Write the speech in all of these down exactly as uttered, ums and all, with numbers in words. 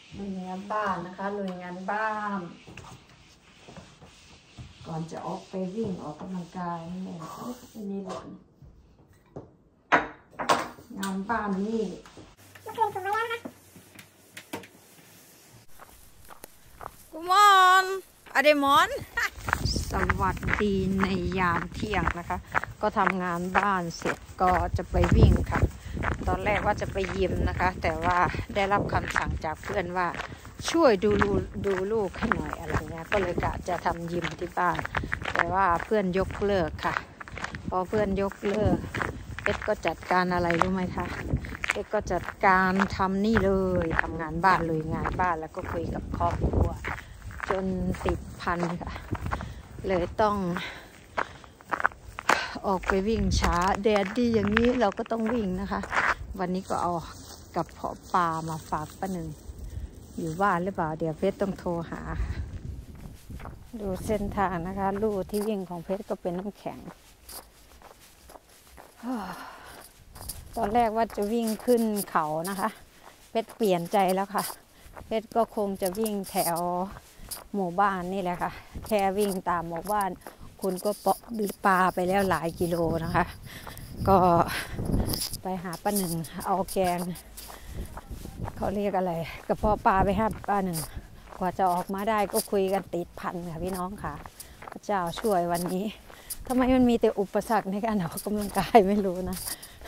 ลุยงานบ้านนะคะลุยงานบ้านก่อนจะออกไปวิ่งออกกำลังกายนี่แหละอันนี้หล่นงานบ้านนี่เมื่อคืนถูกมาแล้วนะคะกุมอนอเดมอนสวัสดีในยามเที่ยงนะคะก็ทำงานบ้านเสร็จก็จะไปวิ่งค่ะตอนแรกว่าจะไปยิมนะคะแต่ว่าได้รับคำสั่งจากเพื่อนว่าช่วยดูลูดูลูกให้หน่อยอะไรเงี้ยก็เลยกะจะทำยิมที่บ้านแต่ว่าเพื่อนยกเลิกค่ะพอเพื่อนยกเลิกเอ็ดก็จัดการอะไรรู้ไหมคะเอ็ดก็จัดการทำนี่เลยทำงานบ้านเลยงานบ้านแล้วก็คุยกับครอบครัวจนติดพันค่ะเลยต้องออกไปวิ่งช้าแดดดีอย่างนี้เราก็ต้องวิ่งนะคะวันนี้ก็เอากับเพาะปลามาฝากป้าหนึ่งอยู่บ้านหรือเปล่าเดี๋ยวเพชรต้องโทรหาดูเส้นทางนะคะลู่ที่วิ่งของเพชรก็เป็นน้ำแข็งตอนแรกว่าจะวิ่งขึ้นเขานะคะเพชรเปลี่ยนใจแล้วค่ะเพชรก็คงจะวิ่งแถวหมู่บ้านนี่แหละค่ะแค่วิ่งตามหมู่บ้านคุณก็ปลาไปแล้วหลายกิโลนะคะก็ไปหาป้าหนึ่งเอาแกงเขาเรียกอะไรกระเพาะปลาไปให้ป้าหนึ่งกว่าจะออกมาได้ก็คุยกันติดพันค่ะพี่น้องค่ะพระเจ้าช่วยวันนี้ทำไมมันมีแต่อุปสรรคในการออกกำลังกายไม่รู้นะ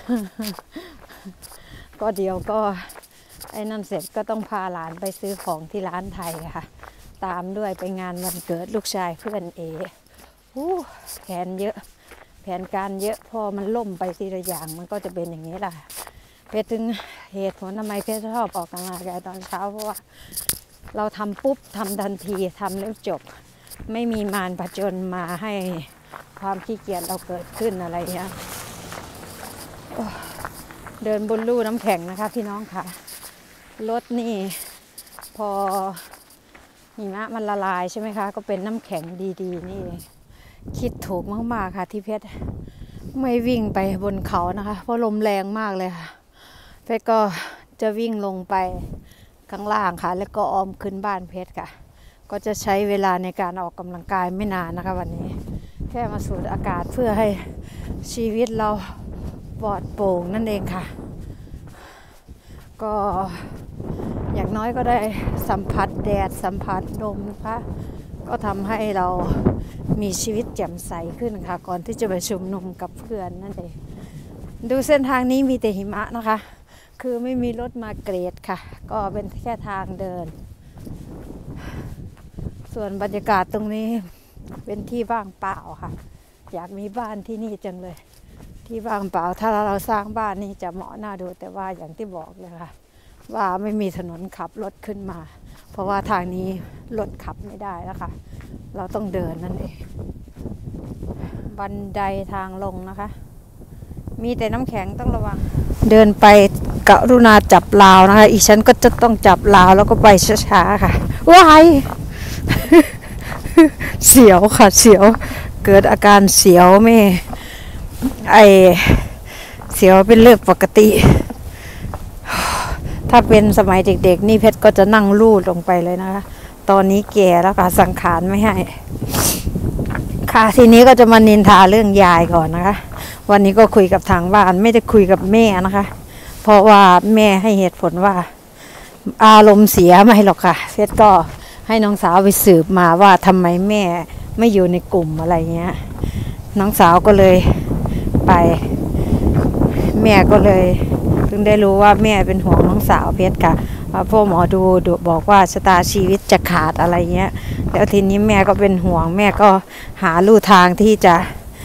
ก็เดี๋ยวก็ไอ้นั่นเสร็จก็ต้องพาหลานไปซื้อของที่ร้านไทยค่ะตามด้วยไปงานวันเกิดลูกชายเพื่อนเอแผนเยอะแผนการเยอะพอมันล่มไปทีละอย่างมันก็จะเป็นอย่างนี้แหละเพชรถึงเหตุผลทำไมเพชรชอบออกกำลังกายตอนเช้าเพราะว่าเราทำปุ๊บทำทันทีทำแล้วจบไม่มีมารผจญมาให้ความขี้เกียจเราเกิดขึ้นอะไรเงี้ยเดินบนลู่น้ำแข็งนะคะพี่น้องค่ะรถนี่พอหิมะมันละลายใช่ไหมคะก็เป็นน้ำแข็งดีๆนี่คิดถูกมากๆค่ะที่เพชรไม่วิ่งไปบนเขานะคะเพราะลมแรงมากเลยค่ะเพชรก็จะวิ่งลงไปข้างล่างค่ะแล้วก็อ้อมขึ้นบ้านเพชรค่ะก็จะใช้เวลาในการออกกำลังกายไม่นานนะคะวันนี้แค่มาสูดอากาศเพื่อให้ชีวิตเราปลอดโปร่งนั่นเองค่ะก็อย่างน้อยก็ได้สัมผัสแดดสัมผัสลมนะคะก็ทำให้เรามีชีวิตแจ่มใสขึ้นค่ะก่อนที่จะไปชุมนุมกับเพื่อนนั่นเองดูเส้นทางนี้มีแต่หิมะนะคะคือไม่มีรถมาเกรดค่ะก็เป็นแค่ทางเดินส่วนบรรยากาศตรงนี้เป็นที่ว่างเปล่าค่ะอยากมีบ้านที่นี่จังเลยที่ว่างเปล่าถ้าเราสร้างบ้านนี่จะเหมาะน่าดูแต่ว่าอย่างที่บอกเลยค่ะว่าไม่มีถนนขับรถขึ้นมาเพราะว่าทางนี้รถขับไม่ได้แล้วค่ะเราต้องเดินนั่นเองบันไดทางลงนะคะมีแต่น้ำแข็งต้องระวังเดินไปกรุณาจับราวนะคะอีฉันก็จะต้องจับราวแล้วก็ไปช้าๆค่ะว้ายเสียวค่ะเสียวเกิดอาการเสียวไม่ไอเสียวเป็นเรื่องปกติถ้าเป็นสมัยเด็กๆนี่เพชรก็จะนั่งลูดลงไปเลยนะคะตอนนี้แก่แล้วค่ะสังขารไม่ให้ค่ะทีนี้ก็จะมานินทาเรื่องยายก่อนนะคะวันนี้ก็คุยกับทางบ้านไม่ได้คุยกับแม่นะคะเพราะว่าแม่ให้เหตุผลว่าอารมณ์เสียไม่หรอกค่ะเพชรก็ให้น้องสาวไปสืบมาว่าทำไมแม่ไม่อยู่ในกลุ่มอะไรเงี้ยน้องสาวก็เลยไปแม่ก็เลยเพิ่งได้รู้ว่าแม่เป็นห่วงน้องสาวเพชรค่ะพ่อหมอดูดูบอกว่าชะตาชีวิตจะขาดอะไรเงี้ยแล้วทีนี้แม่ก็เป็นห่วงแม่ก็หาลู่ทางที่จะ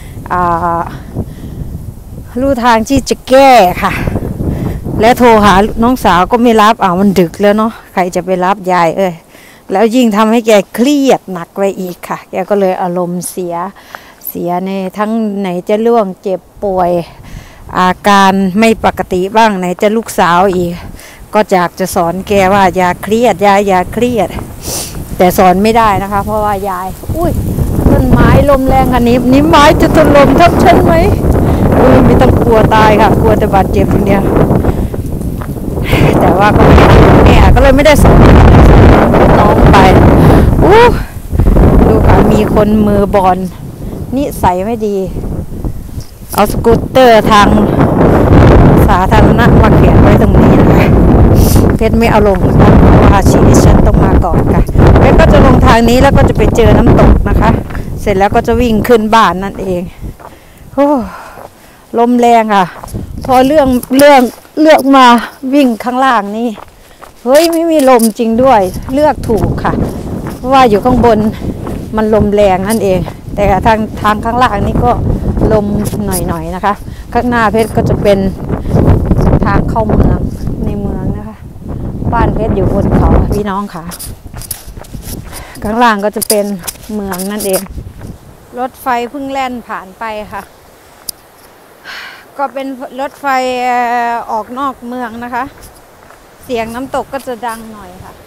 ลู่ทางที่จะแก้ค่ะและโทรหาน้องสาวก็ไม่รับอ่ามันดึกแล้วเนาะใครจะไปรับยายเอ้ยแล้วยิ่งทำให้แกเครียดหนักไปอีกค่ะแกก็เลยอารมณ์เสียเสียในทั้งไหนจะล่วงเจ็บป่วยอาการไม่ปกติบ้างไหนจะลูกสาวอีกก็อยากจะสอนแกว่าอย่าเครียดยายอย่าเครียดแต่สอนไม่ได้นะคะเพราะว่ายายอุ้ยต้นไม้ลมแรงขนาดนี้นี่ไม้จะถล่มทับฉันไหมอุ้ยไม่ต้องกลัวตายค่ะกลัวแต่บาดเจ็บคนเดียวแต่ว่าก็ไม่ได้แม่ก็เลยไม่ได้ส่งน้องไปอู้ดูค่ะมีคนมือบอลนิสัยไม่ดีเอาสกูตเตอร์ทางสาธารณะมาเขียนไว้ตรงนี้นะคะเพชรไม่เอาลงนะคะเพราะว่าชีวิตฉันต้องมาก่อนค่ะเพชรก็จะลงทางนี้แล้วก็จะไปเจอน้ำตกนะคะเสร็จแล้วก็จะวิ่งขึ้นบ้านนั่นเองโอ้ลมแรงอ่ะพอเรื่องเรื่องเลือกมาวิ่งข้างล่างนี่เฮ้ยไม่มีลมจริงด้วยเลือกถูกค่ะเพราะว่าอยู่ข้างบนมันลมแรงนั่นเองแต่ทางทางข้างล่างนี่ก็ลมหน่อยๆนะคะข้างหน้าเพชรก็จะเป็นทางเข้าเมืองในเมืองนะคะบ้านเพชรอยู่บนเขาพี่น้องค่ะข้างล่างก็จะเป็นเมืองนั่นเองรถไฟเพิ่งแล่นผ่านไปค่ะก็เป็นรถไฟออกนอกเมืองนะคะเสียงน้ำตกก็จะดังหน่อยค่ะ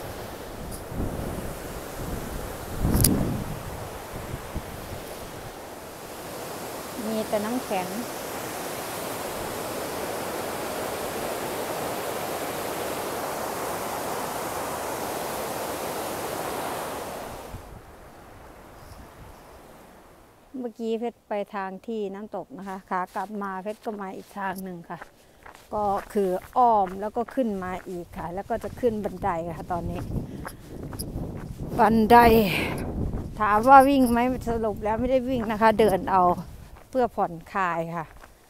มีแต่น้ำแข็งเมื่อกี้เพชรไปทางที่น้ำตกนะคะขากลับมาเพชรก็มาอีกทางหนึ่งค่ะก็คืออ้อมแล้วก็ขึ้นมาอีกค่ะแล้วก็จะขึ้นบันไดค่ะตอนนี้บันไดถามว่าวิ่งไหมสรุปแล้วไม่ได้วิ่งนะคะเดินเอาเพื่อผ่อนคลายค่ะ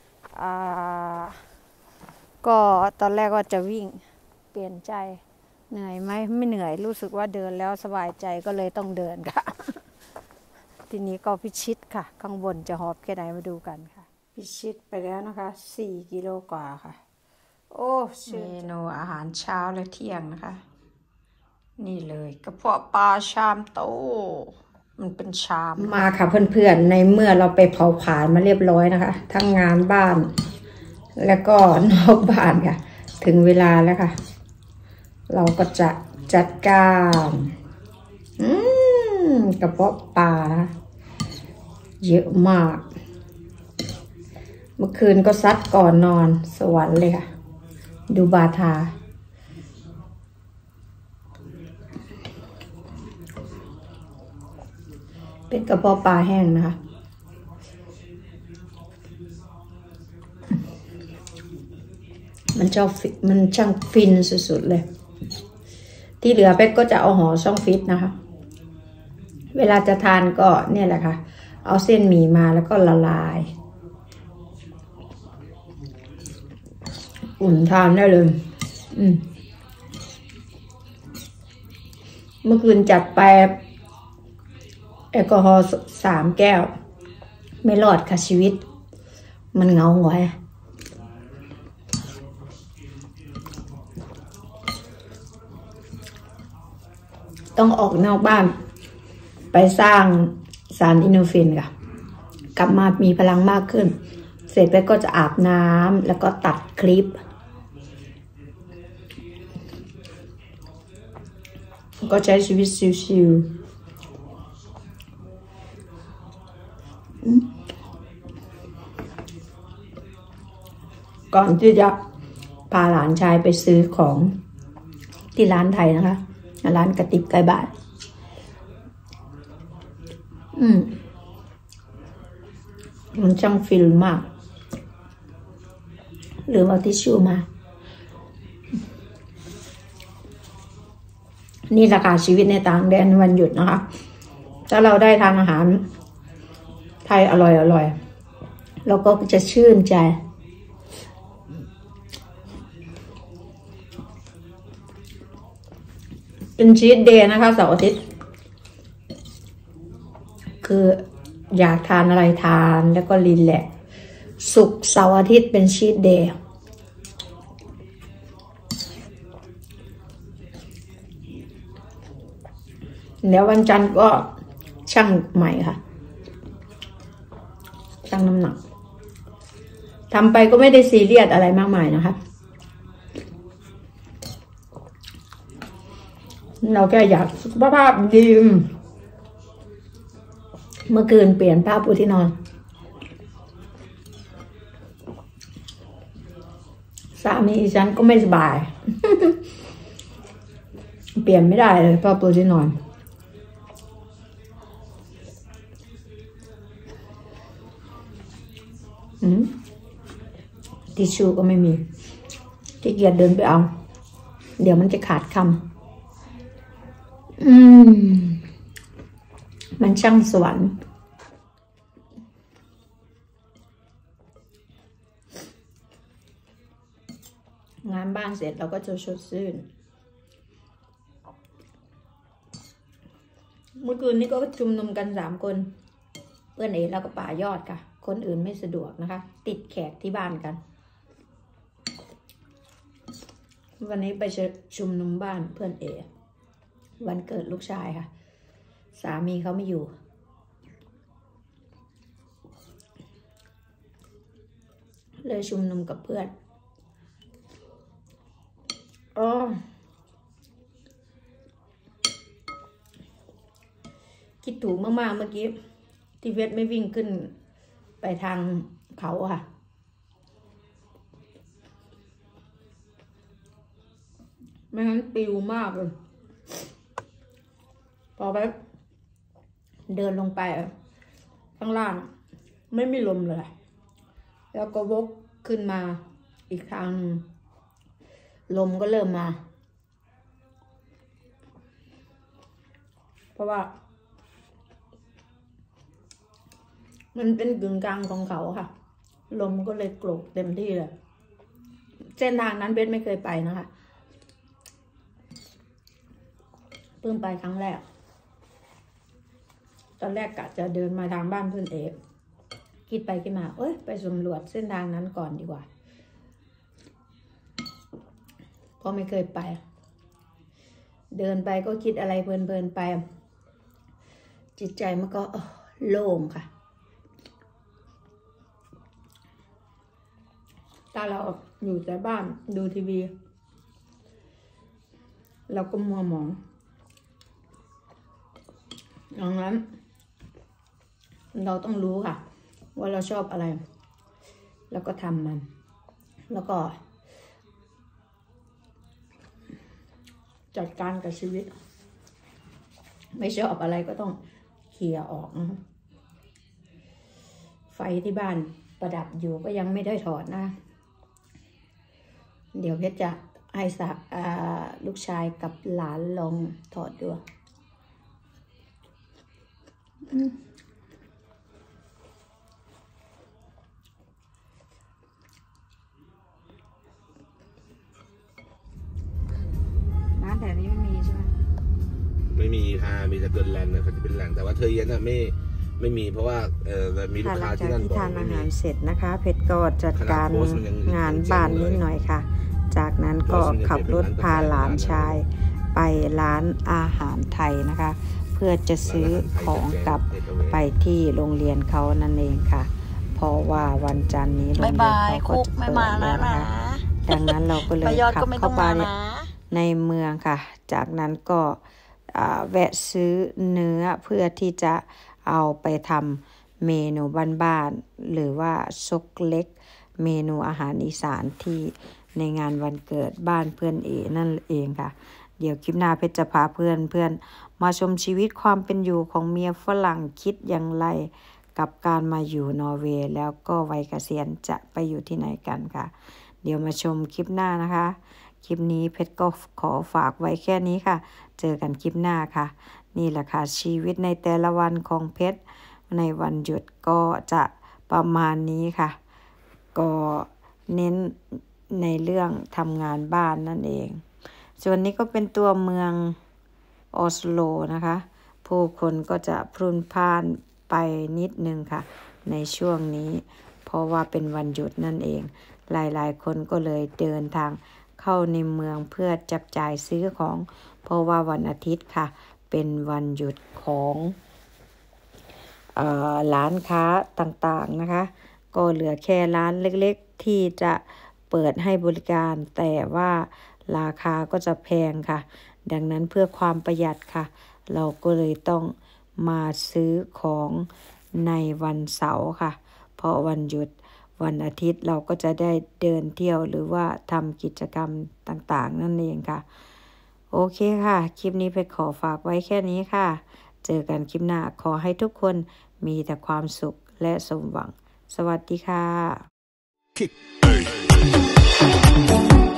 ก็ตอนแรกว่าจะวิ่งเปลี่ยนใจเหนื่อยไหมไม่เหนื่อยรู้สึกว่าเดินแล้วสบายใจก็เลยต้องเดินค่ะทีนี้ก็พิชิตค่ะข้างบนจะหอบแค่ไหนมาดูกันค่ะพิชิตไปแล้วนะคะสี่กิโลกว่าค่ะโอ้เมนูอาหารเช้าและเที่ยงนะคะนี่เลยกระเพาะปลาชามโตมันเป็นชามมาค่ะเพื่อนๆในเมื่อเราไปเผาผลาญมาเรียบร้อยนะคะทั้งงานบ้านแล้วก็นอกบ้านค่ะถึงเวลาแล้วค่ะเราก็จะจัดการอืมกระเพาะปลานะเยอะมากเมื่อคืนก็ซัดก่อนนอนสวรรค์เลยค่ะดูบาทาเป็นกระเพาะปลาแห้งนะคะมันเจ้ามันช่างฟินสุดๆเลยที่เหลือเป็ดก็จะเอาห่อช่องฟิตนะคะเวลาจะทานก็เนี่ยแหละค่ะเอาเส้นหมี่มาแล้วก็ละลายอุ่นทานได้เลยอืมเมื่อคืนจัดไปแอลกอฮอล์สามแก้วไม่รอดค่ะชีวิตมันเงาหงอยต้องออกนอกบ้านไปสร้างสารอินโดรฟินค่ะกลับมามีพลังมากขึ้นเสร็จไปก็จะอาบน้ำแล้วก็ตัดคลิปก็ใช้ชีวิตชิวๆก่อนที่จะพาหลานชายไปซื้อของที่ร้านไทยนะคะร้านกระติบไก่บ้านอืมมันช่างฟิลมากหรือเอาทิชชู่มานี่ราคาชีวิตในต่างแดนวันหยุดนะคะถ้าเราได้ทานอาหารไทยอร่อยอร่อยเราก็จะชื่นใจเป็นชีทเดย์นะคะเสาร์อาทิตย์คืออยากทานอะไรทานแล้วก็รีแลกซ์ศุกร์เสาร์อาทิตย์เป็นชีทเดย์เดี๋ยววันจันทร์ก็ชั่งใหม่ค่ะชั่งน้ำหนักทำไปก็ไม่ได้ซีเรียสอะไรมากมายนะคะเราแค่อยากสุขภาพดีเมื่อคืนเปลี่ยนผ้าปูที่นอนสามีฉันก็ไม่สบายเปลี่ยนไม่ได้เลยเพราะตัวที่นอนอืมทิชชู่ก็ไม่มีขี้เกียจเดินไปเอาเดี๋ยวมันจะขาดคำอืมมันช่างสวรรค์งานบ้านเสร็จเราก็จะสดชื่นเมื่อคืนนี้ก็ชุมนุมกันสามคนเพื่อนเอ๋แล้วก็ป่ายอดค่ะคนอื่นไม่สะดวกนะคะติดแขกที่บ้านกันวันนี้ไปชุมนุมบ้านเพื่อนเอ๋วันเกิดลูกชายค่ะสามีเขาไม่อยู่เลยชุมนุมกับเพื่อนอ๋อคิดถูกมากๆเมื่อกี้ที่เวทไม่วิ่งขึ้นไปทางเขาค่ะไม่งั้นปิวมากเลยพอไปเดินลงไปข้างล่างไม่มีลมเลยแล้วก็วกขึ้นมาอีกทางลมก็เริ่มมาเพราะว่ามันเป็นกึ่งกลางของเขาค่ะลมก็เลยโกรกเต็มที่เลยเส้นทางนั้นเบสไม่เคยไปนะคะเพิ่งไปครั้งแรกตอนแรกกะจะเดินมาทางบ้านเพื่อนเอฟคิดไปคิดมาเอ้ยไปสำรวจเส้นทางนั้นก่อนดีกว่าเพราะไม่เคยไปเดินไปก็คิดอะไรเพลินๆไปจิตใจมันก็โล่งค่ะถ้าเราอยู่แต่บ้านดูทีวีเราก็มัวหมองดังนั้นเราต้องรู้ค่ะว่าเราชอบอะไรแล้วก็ทำมันแล้วก็จัดการกับชีวิตไม่ชอบอะไรก็ต้องเคลียร์ออกนะไฟที่บ้านประดับอยู่ก็ยังไม่ได้ถอดนะเดี๋ยวเพชรจะให้สักลูกชายกับหลานลองถอดดูร้านแต่นี้ไม่มีใช่ไหมไม่มีค่ะมีแต่เกินแลนด์เนี่ยเขาจะเป็นแหล่งแต่ว่าเธอเย็นน่ะไม่ไม่มีเพราะว่าเออมีลูกค้าที่นั่นบอกทานอาหารเสร็จนะคะเพชรก็จัดการงานบ้านนิดหน่อยค่ะจากนั้นก็ขับรถพาหลานชายไปร้านอาหารไทยนะคะเพื่อจะซื้อของกลับไปที่โรงเรียนเขานั่นเองค่ะเพราะว่าวันจันทร์นี้โรงเรียนเขาก็จะเปิดแล้วนะคะดังนั้นเราก็เลยขับเข้าไปในเมืองค่ะจากนั้นก็แวะซื้อเนื้อเพื่อที่จะเอาไปทำเมนูบ้านๆหรือว่าซกเล็กเมนูอาหารอีสานที่ในงานวันเกิดบ้านเพื่อนเอนั่นเองค่ะเดี๋ยวคลิปหน้าเพชรจะพาเพื่อนเพื่อนมาชมชีวิตความเป็นอยู่ของเมียฝรั่งคิดอย่างไรกับการมาอยู่นอร์เวย์แล้วก็วัยเกษียณจะไปอยู่ที่ไหนกันค่ะเดี๋ยวมาชมคลิปหน้านะคะคลิปนี้เพชรก็ขอฝากไว้แค่นี้ค่ะเจอกันคลิปหน้าค่ะนี่แหละค่ะชีวิตในแต่ละวันของเพชรในวันหยุดก็จะประมาณนี้ค่ะก็เน้นในเรื่องทำงานบ้านนั่นเองส่วนนี้ก็เป็นตัวเมืองออสโลนะคะผู้คนก็จะพลุนพล่านไปนิดนึงค่ะในช่วงนี้เพราะว่าเป็นวันหยุดนั่นเองหลายๆคนก็เลยเดินทางเข้าในเมืองเพื่อจับจ่ายซื้อของเพราะว่าวันอาทิตย์ค่ะเป็นวันหยุดของเอ่อร้านค้าต่างๆนะคะก็เหลือแค่ร้านเล็กๆที่จะเปิดให้บริการแต่ว่าราคาก็จะแพงค่ะดังนั้นเพื่อความประหยัดค่ะเราก็เลยต้องมาซื้อของในวันเสาร์ค่ะเพราะวันหยุดวันอาทิตย์เราก็จะได้เดินเที่ยวหรือว่าทำกิจกรรมต่างๆนั่นเองค่ะโอเคค่ะคลิปนี้ไปขอฝากไว้แค่นี้ค่ะเจอกันคลิปหน้าขอให้ทุกคนมีแต่ความสุขและสมหวังสวัสดีค่ะ